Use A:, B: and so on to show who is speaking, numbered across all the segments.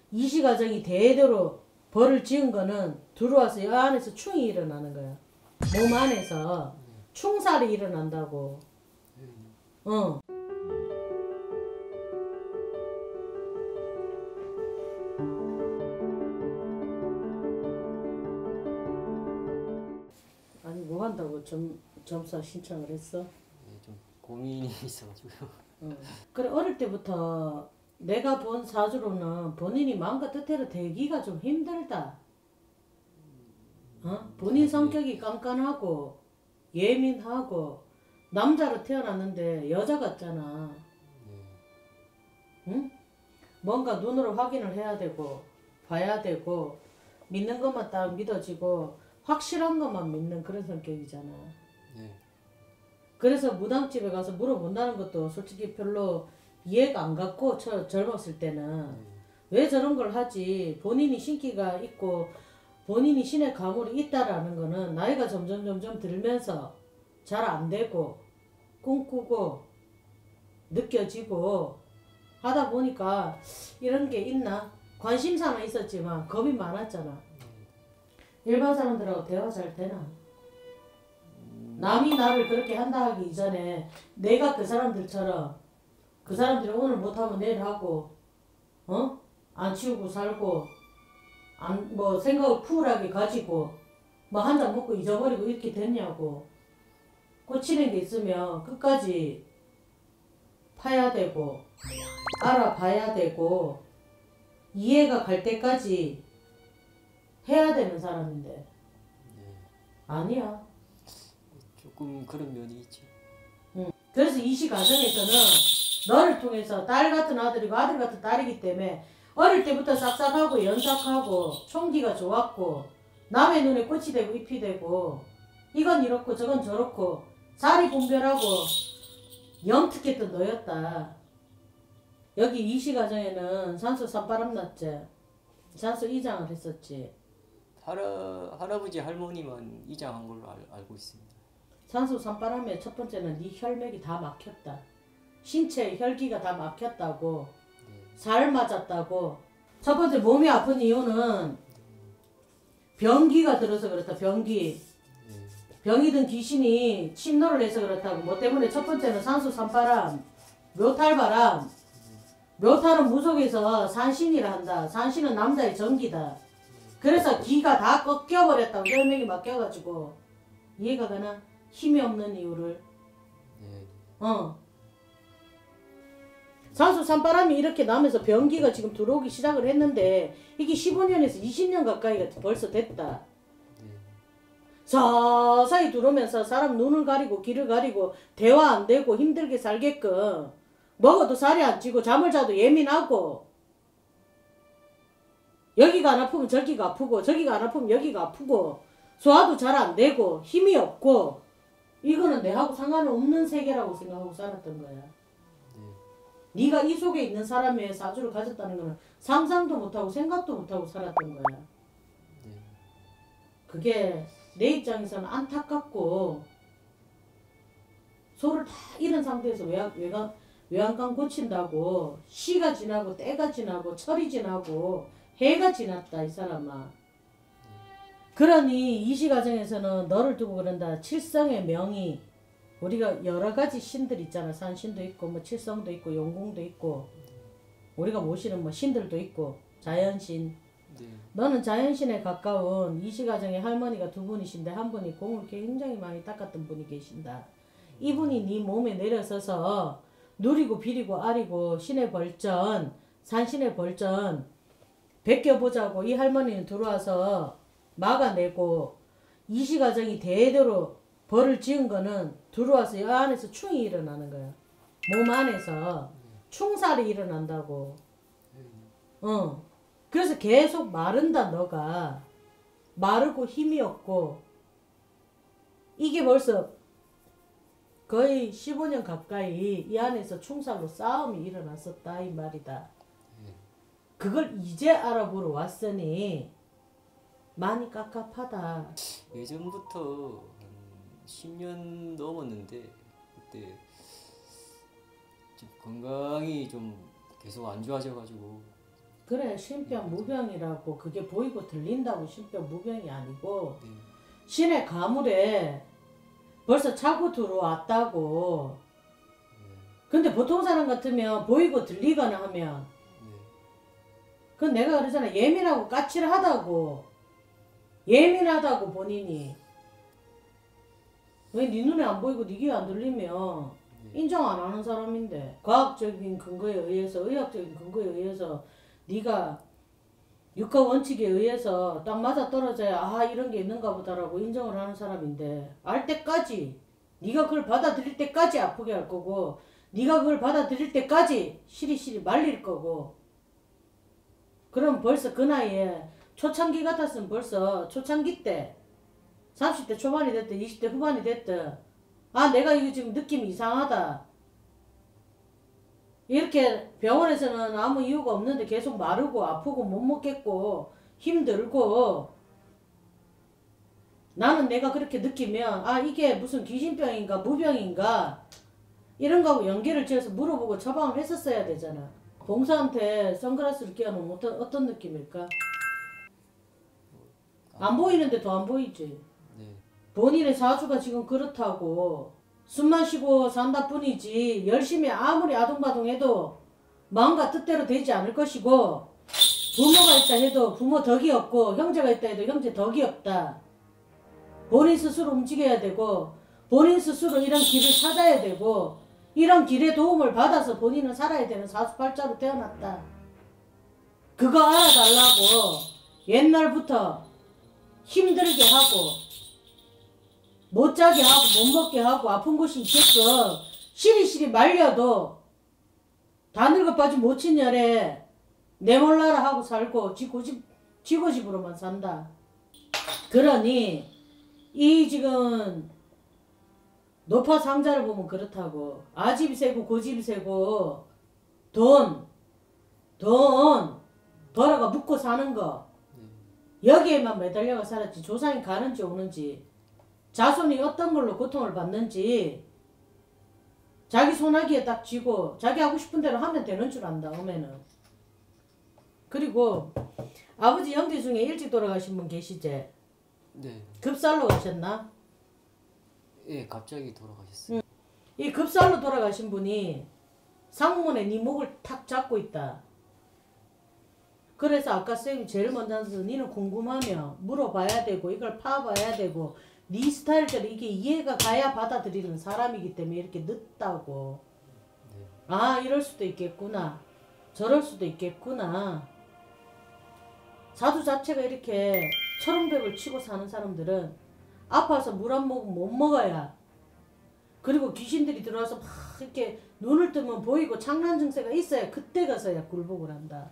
A: 이시가정이 대대로 벌을 지은 거는 들어와서 여 안에서 충이 일어나는 거야. 몸 안에서 충살이 일어난다고. 어. 아니 뭐 한다고 점사 신청을 했어?
B: 네, 좀 고민이 있어가지고요.
A: 그래 어릴 때부터 내가 본 사주로는 본인이 마음과 뜻대로 되기가 좀 힘들다. 본인 성격이 깐깐하고 예민하고 남자로 태어났는데 여자 같잖아. 응? 뭔가 눈으로 확인을 해야 되고 봐야 되고 믿는 것만 딱 믿어지고 확실한 것만 믿는 그런 성격이잖아.
B: 네.
A: 그래서 무당집에 가서 물어본다는 것도 솔직히 별로 이해가 안 갔고 젊었을 때는 왜 저런 걸 하지. 본인이 신기가 있고 본인이 신의 가물이 있다라는 거는 나이가 점점 들면서 잘 안 되고 꿈꾸고 느껴지고 하다 보니까 이런 게 있나? 관심사는 있었지만 겁이 많았잖아. 일반 사람들하고 대화 잘 되나? 남이 나를 그렇게 한다 하기 이전에 내가 그 사람들처럼 그 사람들이 오늘 못하면 내일 하고 안 치우고 살고 뭐 생각을 쿨하게 가지고 뭐 한 잔 먹고 잊어버리고 이렇게 됐냐고. 꽂히는 게 있으면 끝까지 파야 되고 알아봐야 되고 이해가 갈 때까지 해야 되는 사람인데.
B: 네.
A: 아니야.
B: 조금 그런 면이 있죠.
A: 그래서 이 시 가정에서는 너를 통해서 딸 같은 아들이고 아들 같은 딸이기 때문에 어릴 때부터 싹싹하고 연삭하고 총기가 좋았고 남의 눈에 꽃이 되고 잎이 되고 이건 이렇고 저건 저렇고 자리 분별하고 영특했던 너였다. 여기 이 시 가정에는 산소 산바람 났지. 산소 이장을 했었지.
B: 할아버지 할머니만 이장한 걸로 알고 있습니다.
A: 산소 산바람에 첫 번째는 네 혈맥이 다 막혔다. 신체 혈기가 다 막혔다고. 살 맞았다고. 첫 번째 몸이 아픈 이유는 병기가 들어서 그렇다. 병기. 병이 든 귀신이 침노를 해서 그렇다고. 뭐 때문에 첫 번째는 산소 산바람, 묘탈바람. 묘탈은 무속에서 산신이라 한다. 산신은 남자의 정기다. 그래서 기가 다 꺾여버렸다고. 혈맥이 막혀가지고. 이해가 가나? 힘이 없는 이유를. 산소 산바람이 이렇게 나면서 병기가 지금 들어오기 시작을 했는데 이게 15년에서 20년 가까이가 벌써 됐다. 서서히 들어오면서 사람 눈을 가리고 귀를 가리고 대화 안 되고 힘들게 살게끔 먹어도 살이 안 찌고 잠을 자도 예민하고 여기가 안 아프면 저기가 아프고 저기가 안 아프면 여기가 아프고 소화도 잘 안 되고 힘이 없고 이거는 내하고 상관없는 세계라고 생각하고 살았던 거야. 네가 이 속에 있는 사람의 사주를 가졌다는 거는 상상도 못하고 생각도 못하고 살았던 거야. 그게 내 입장에서는 안타깝고 소를 다 잃은 상태에서 외양간 고친다고 시가 지나고 때가 지나고 철이 지나고 해가 지났다 이 사람아. 그러니 이 시 가정에서는 너를 두고 그런다. 칠성의 명의 우리가 여러 가지 신들 있잖아. 산신도 있고 뭐 칠성도 있고 용궁도 있고 우리가 모시는 뭐 신들도 있고 자연신. 너는 자연신에 가까운 이 시 가정의 할머니가 두 분이신데 한 분이 공을 굉장히 많이 닦았던 분이 계신다. 이분이 네 몸에 내려서서 누리고 비리고 아리고 신의 벌전 산신의 벌전 베껴보자고 이 할머니는 들어와서 막아내고 이 시 가정이 대대로 벌을 지은 거는 들어와서 여 안에서 충이 일어나는 거야. 몸 안에서 충살이 일어난다고. 그래서 계속 마른다. 너가 마르고 힘이 없고 이게 벌써 거의 15년 가까이 이 안에서 충살로 싸움이 일어났었다 이 말이다. 그걸 이제 알아보러 왔으니 많이 깝깝하다.
B: 예전부터 한 10년 넘었는데 그때 좀 건강이 좀 계속 안 좋아져가지고
A: 그래 신병무병이라고 그게 보이고 들린다고 신병무병이 아니고
B: 네.
A: 신의 가물에 벌써 차고 들어왔다고. 근데 보통 사람 같으면 보이고 들리거나 하면
B: 네.
A: 그건 내가 그러잖아. 예민하고 까칠하다고. 예민하다고 본인이. 왜 네 눈에 안 보이고 네 귀에 안 들리면 인정 안 하는 사람인데 과학적인 근거에 의해서 의학적인 근거에 의해서 네가 육가 원칙에 의해서 딱 맞아 떨어져야 아 이런 게 있는가 보다라고 인정을 하는 사람인데 알 때까지 네가 그걸 받아들일 때까지 아프게 할 거고 네가 그걸 받아들일 때까지 시리시리 말릴 거고 그럼 벌써 그 나이에 초창기 같았으면 벌써 초창기 때 30대 초반이 됐든 20대 후반이 됐든 아 내가 이거 지금 느낌이 이상하다 이렇게 병원에서는 아무 이유가 없는데 계속 마르고 아프고 못 먹겠고 힘들고 나는 내가 그렇게 느끼면 아 이게 무슨 귀신병인가 무병인가 이런 거하고 연계를 지어서 물어보고 처방을 했었어야 되잖아. 봉사한테 선글라스를 끼워놓으면 어떤 느낌일까? 안 보이는데 더 안 보이지.
B: 네.
A: 본인의 사주가 지금 그렇다고 숨만 쉬고 산다 뿐이지 열심히 아무리 아둥바둥해도 마음과 뜻대로 되지 않을 것이고 부모가 있다 해도 부모 덕이 없고 형제가 있다 해도 형제 덕이 없다. 본인 스스로 움직여야 되고 본인 스스로 이런 길을 찾아야 되고 이런 길의 도움을 받아서 본인은 살아야 되는 사주팔자로 태어났다. 그거 알아달라고 옛날부터 힘들게 하고 못 자게 하고 못 먹게 하고 아픈 곳이 있겠어. 시리시리 말려도 다 늙어 빠진 모친열에 내 몰라라 하고 살고 지 고집으로만 산다. 그러니 이 지금 노파 상자를 보면 그렇다고 아집이 세고 고집이 세고 돈 벌어가 묵고 사는 거 여기에만 매달려가 살았지 조상이 가는지 오는지 자손이 어떤 걸로 고통을 받는지 자기 손아귀에 딱 쥐고 자기 하고 싶은 대로 하면 되는 줄 안다 오면은. 그리고 아버지 형제 중에 일찍 돌아가신 분 계시지?
B: 네.
A: 급살로 가셨나?
B: 예, 갑자기 돌아가셨어요.
A: 이 급살로 돌아가신 분이 상문에 네 목을 탁 잡고 있다. 그래서 아까 쌤이 제일 먼저 하면서 니는 궁금하면 물어봐야 되고 이걸 파봐야 되고 네 스타일대로 이게 이해가 가야 받아들이는 사람이기 때문에 이렇게 늦다고.
B: 네.
A: 아 이럴 수도 있겠구나 저럴 수도 있겠구나. 사주 자체가 이렇게 철옹벽을 치고 사는 사람들은 아파서 물 한 모금 못 먹어야 그리고 귀신들이 들어와서 막 이렇게 눈을 뜨면 보이고 창란 증세가 있어야 그때 가서야 굴복을 한다.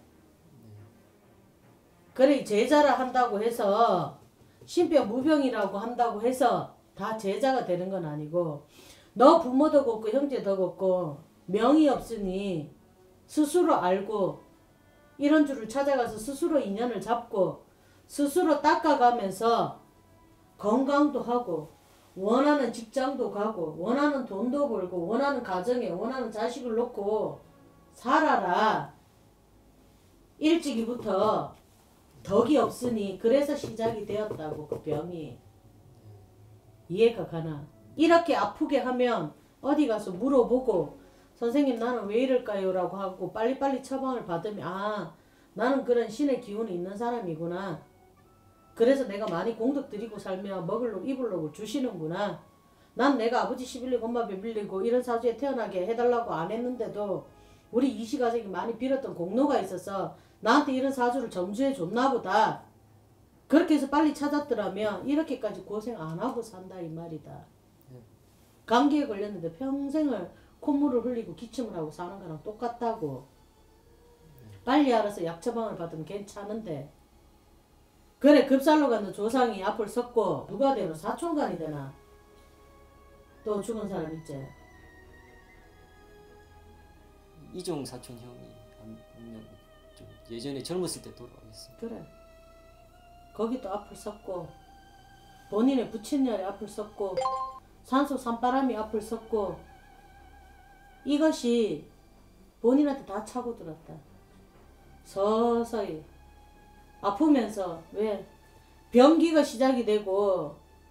A: 그래 제자라 한다고 해서 신병 무병이라고 한다고 해서 다 제자가 되는 건 아니고 너 부모도 없고 형제도 없고 명이 없으니 스스로 알고 이런 줄을 찾아가서 스스로 인연을 잡고 스스로 닦아가면서 건강도 하고 원하는 직장도 가고 원하는 돈도 벌고 원하는 가정에 원하는 자식을 놓고 살아라. 일찍이부터 덕이 없으니 그래서 시작이 되었다고 그 병이. 이해가 가나? 이렇게 아프게 하면 어디 가서 물어보고 선생님 나는 왜 이럴까요? 라고 하고 빨리빨리 처방을 받으면 아 나는 그런 신의 기운이 있는 사람이구나. 그래서 내가 많이 공덕 드리고 살면 먹을 놈 입을 놈을 주시는구나. 난 내가 아버지 시빌리고 엄마 베빌리고 이런 사주에 태어나게 해달라고 안 했는데도 우리 이시가족이 많이 빌었던 공로가 있어서 나한테 이런 사주를 점주해 줬나 보다. 그렇게 해서 빨리 찾았더라면 이렇게까지 고생 안 하고 산다 이 말이다. 감기에 걸렸는데 평생을 콧물을 흘리고 기침을 하고 사는 거랑 똑같다고. 빨리 알아서 약 처방을 받으면 괜찮은데 그래 급살로 가는 조상이 앞을 섰고 누가 되나 사촌간이 되나 또 죽은 사람 있지.
B: 이종 사촌 형이 한 명 좀 예전에 젊었을 때 돌아가셨습니다.
A: 그래 거기도 앞을 섰고 본인의 부친녀의 앞을 섰고 산속 산바람이 앞을 섰고 이것이 본인한테 다 차고 들었다. 서서히 아프면서 왜 변기가 시작이 되고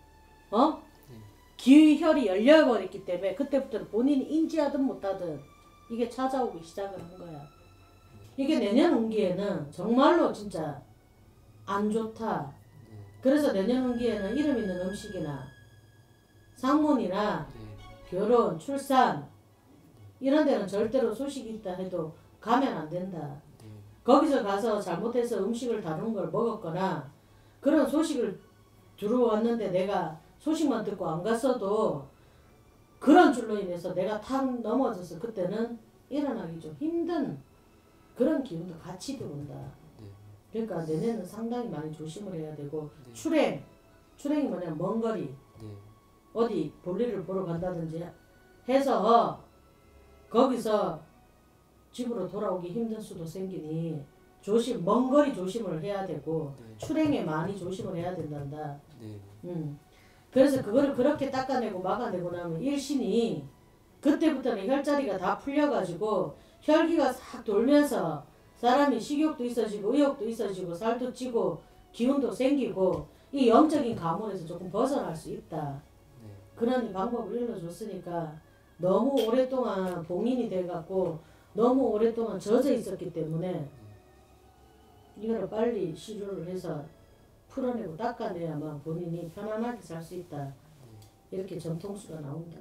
A: 기혈이 열려버렸기 때문에 그때부터는 본인이 인지하든 못하든 이게 찾아오기 시작을 한 거야. 이게 내년 운기에는 정말로 진짜 안 좋다. 그래서 내년 운기에는 이름 있는 음식이나 상문이나 결혼, 출산 이런 데는 절대로 소식이 있다 해도 가면 안 된다. 거기서 가서 잘못해서 음식을 다른 걸 먹었거나 그런 소식을 들어왔는데 내가 소식만 듣고 안 갔어도 그런 줄로 인해서 내가 탁 넘어져서 그때는 일어나기 좀 힘든 그런 기운도 같이 들어온다. 그러니까 내년은 상당히 많이 조심을 해야 되고 출행이 뭐냐면 먼 거리 어디 볼일을 보러 간다든지 해서 거기서 집으로 돌아오기 힘든 수도 생기니 먼 거리 조심을 해야 되고 출행에 많이 조심을 해야 된단다. 그래서 그거를 그렇게 닦아내고 막아내고 나면 일신이 그때부터는 혈자리가 다 풀려가지고 혈기가 싹 돌면서 사람이 식욕도 있어지고 의욕도 있어지고 살도 찌고 기운도 생기고 이 영적인 가문에서 조금 벗어날 수 있다. 그런 방법을 일러줬으니까 너무 오랫동안 봉인이 돼갖고 너무 오랫동안 젖어 있었기 때문에 이거를 빨리 시료를 해서 풀어내고 닦아내야만 본인이 편안하게 살 수 있다. 이렇게 전통수가 나온다.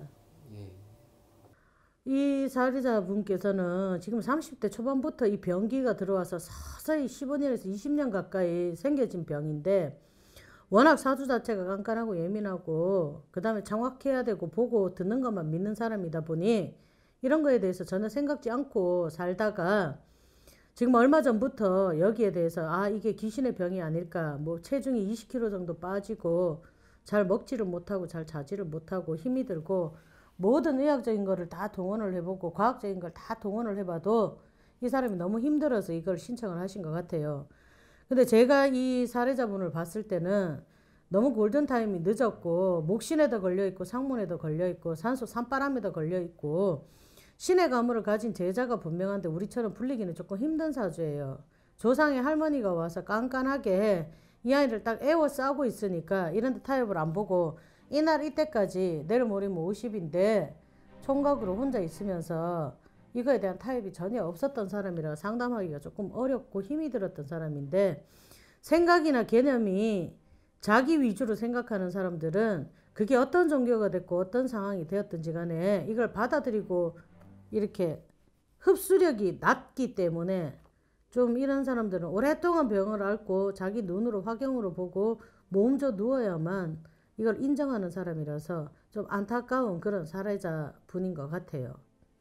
A: 이 사례자분께서는 지금 30대 초반부터 이 병기가 들어와서 서서히 15년에서 20년 가까이 생겨진 병인데 워낙 사주 자체가 깐깐하고 예민하고 그 다음에 정확해야 되고 보고 듣는 것만 믿는 사람이다 보니 이런 거에 대해서 전혀 생각지 않고 살다가 지금 얼마 전부터 여기에 대해서 이게 귀신의 병이 아닐까, 뭐 체중이 20kg 정도 빠지고 잘 먹지를 못하고 잘 자지를 못하고 힘이 들고 모든 의학적인 거를 다 동원을 해보고 과학적인 걸 다 동원을 해봐도 이 사람이 너무 힘들어서 이걸 신청을 하신 것 같아요. 근데 제가 이 사례자분을 봤을 때는 너무 골든타임이 늦었고 목신에도 걸려있고 상문에도 걸려있고 산소 산바람에도 걸려있고 신의 가물을 가진 제자가 분명한데 우리처럼 불리기는 조금 힘든 사주예요. 조상의 할머니가 와서 깐깐하게 이 아이를 딱 에워싸고 있으니까 이런 데 타협을 안 보고 이날 이때까지 내일 모레면 50인데 총각으로 혼자 있으면서 이거에 대한 타협이 전혀 없었던 사람이라 상담하기가 조금 어렵고 힘이 들었던 사람인데 생각이나 개념이 자기 위주로 생각하는 사람들은 그게 어떤 종교가 됐고 어떤 상황이 되었든지 간에 이걸 받아들이고 이렇게 흡수력이 낮기 때문에 좀 이런 사람들은 오랫동안 병을 앓고 자기 눈으로 화경으로 보고 몸져 누워야만 이걸 인정하는 사람이라서 좀 안타까운 그런 사례자 분인 것 같아요.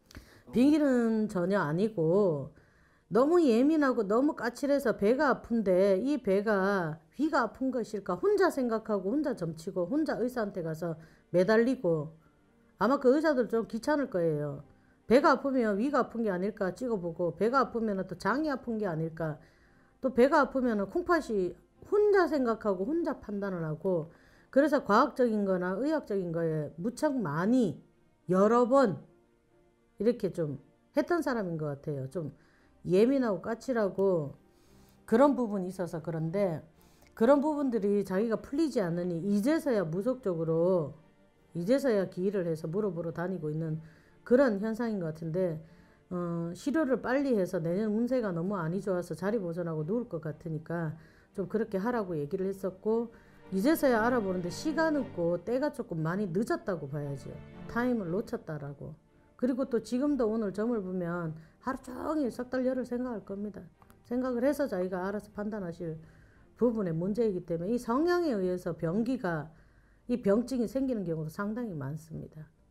A: 비밀은 전혀 아니고 너무 예민하고 너무 까칠해서 배가 아픈데 이 배가 위가 아픈 것일까 혼자 생각하고 혼자 점치고 혼자 의사한테 가서 매달리고 아마 그 의사들 좀 귀찮을 거예요. 배가 아프면 위가 아픈 게 아닐까 찍어보고 배가 아프면 또 장이 아픈 게 아닐까 또 배가 아프면 콩팥이 혼자 생각하고 혼자 판단을 하고 그래서 과학적인 거나 의학적인 거에 무척 많이 여러 번 이렇게 좀 했던 사람인 것 같아요. 좀 예민하고 까칠하고 그런 부분이 있어서 그런데 그런 부분들이 자기가 풀리지 않으니 이제서야 무속적으로 이제서야 기일을 해서 물어보러 다니고 있는 그런 현상인 것 같은데 시료를 빨리 해서 내년 운세가 너무 안이 좋아서 자리 보존하고 누울 것 같으니까 좀 그렇게 하라고 얘기를 했었고 이제서야 알아보는데 시간 없고 때가 조금 많이 늦었다고 봐야죠. 타임을 놓쳤다라고. 그리고 또 지금도 오늘 점을 보면 하루 종일 석 달 열흘 생각할 겁니다. 생각을 해서 자기가 알아서 판단하실 부분의 문제이기 때문에 이 성향에 의해서 병기가 이 병증이 생기는 경우도 상당히 많습니다.